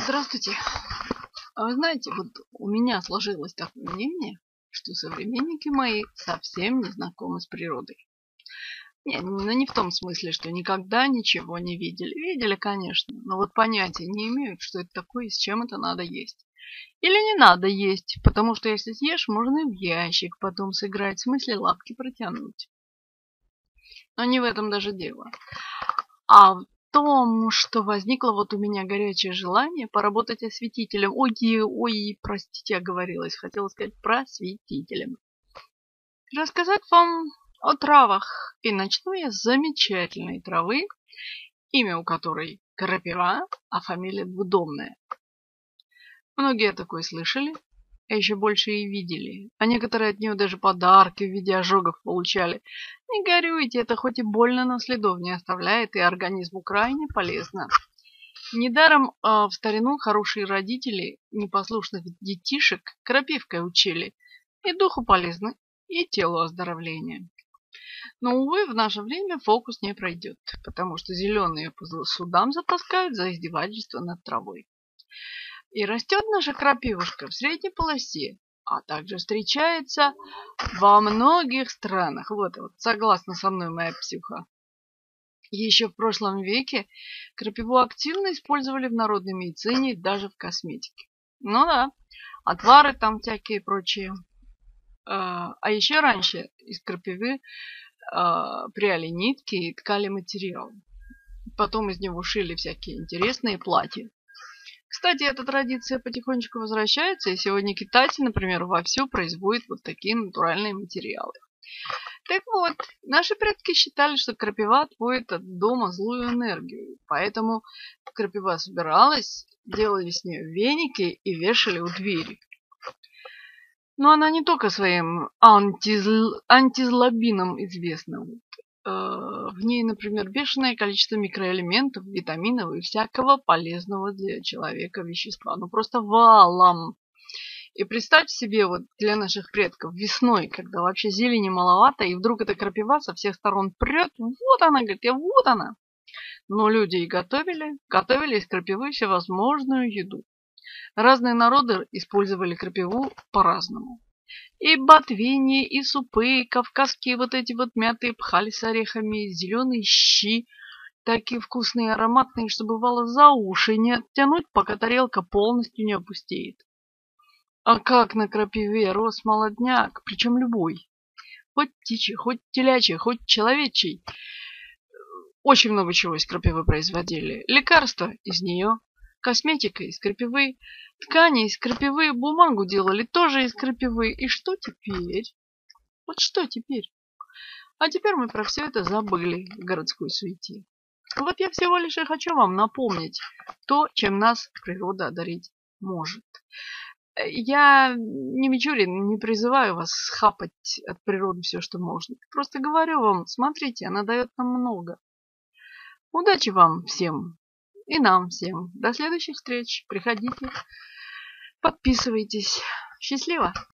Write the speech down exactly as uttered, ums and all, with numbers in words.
Здравствуйте. А вы знаете, вот у меня сложилось такое мнение, что современники мои совсем не знакомы с природой. Не, ну не в том смысле, что никогда ничего не видели. Видели, конечно, но вот понятия не имеют, что это такое и с чем это надо есть. Или не надо есть, потому что если съешь, можно и в ящик потом сыграть, в смысле лапки протянуть. Но не в этом даже дело. А в том, что возникло вот у меня горячее желание поработать осветителем. Ой, ой, простите, оговорилась. Хотела сказать просветителем. Рассказать вам о травах. И начну я с замечательной травы, имя у которой крапива, а фамилия двудомная. Многие о такой слышали, а еще больше и видели. А некоторые от нее даже подарки в виде ожогов получали. Не горюйте, это хоть и больно, но следов не оставляет, и организму крайне полезно. Недаром э, в старину хорошие родители непослушных детишек крапивкой учили. И духу полезно, и телу оздоровление. Но, увы, в наше время фокус не пройдет, потому что зеленые по судам затаскают за издевательство над травой. И растет наша крапивушка в средней полосе, а также встречается во многих странах. Вот, вот согласна со мной моя псюха. Еще в прошлом веке крапиву активно использовали в народной медицине и даже в косметике. Ну да, отвары там всякие и прочие. А еще раньше из крапивы пряли нитки и ткали материал. Потом из него шили всякие интересные платья. Кстати, эта традиция потихонечку возвращается, и сегодня китайцы, например, вовсю производят вот такие натуральные материалы. Так вот, наши предки считали, что крапива отводит от дома злую энергию, поэтому крапива собиралась, делали с нее веники и вешали у двери. Но она не только своим антизл... антизлобином известна. В ней, например, бешеное количество микроэлементов, витаминов и всякого полезного для человека вещества. Ну просто валом. И представьте себе, вот для наших предков весной, когда вообще зелени маловато, и вдруг эта крапива со всех сторон прет. Вот она, говорит, и вот она. Но люди и готовили, готовили из крапивы всевозможную еду. Разные народы использовали крапиву по-разному. И ботвиньи, и супы, и кавказские вот эти вот мятые пхали с орехами, зеленые щи, такие вкусные, ароматные, что бывало за уши не оттянуть, пока тарелка полностью не опустеет. А как на крапиве рос молодняк, причем любой. Хоть птичий, хоть телячий, хоть человечий. Очень много чего из крапивы производили. Лекарства из нее, косметика из крапивы, ткани из крапивы, бумагу делали тоже из крапивы. И что теперь? Вот что теперь? А теперь мы про все это забыли в городской суете. Вот я всего лишь и хочу вам напомнить то, чем нас природа одарить может. Я не Мичурин, не призываю вас схапать от природы все, что можно. Просто говорю вам, смотрите, она дает нам много. Удачи вам всем и нам всем. До следующих встреч. Приходите, подписывайтесь. Счастливо!